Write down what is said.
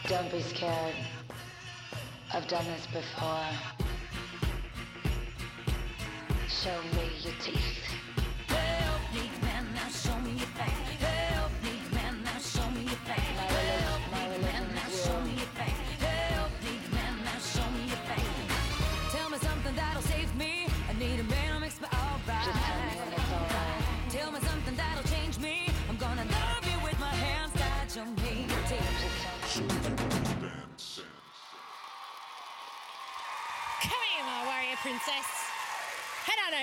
Don't be scared. I've done this before. Show me your teeth. Help me, man, now show me your face. Help me, man, now show me your face. Help me, man, now show me your face. Help me, man, now show me your face. Tell me something that'll save me. I need a man who makes me alright. Just tell me when it's alright. Tell me something that'll change me. I'm gonna love you with my hands tied. Show me your teeth. Just tell me. Come here, my warrior princess. Head on over.